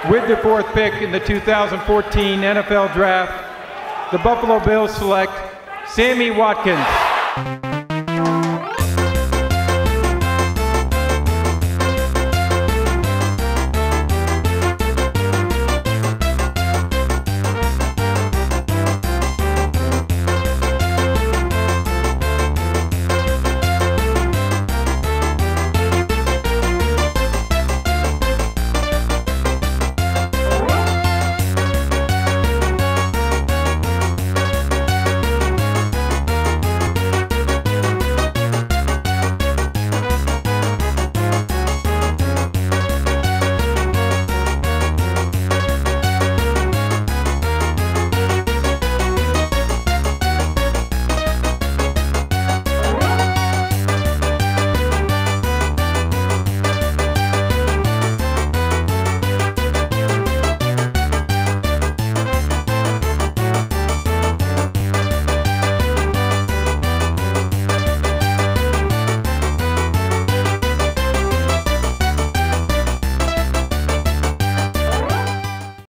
With the 4th pick in the 2014 NFL Draft, the Buffalo Bills select Sammy Watkins.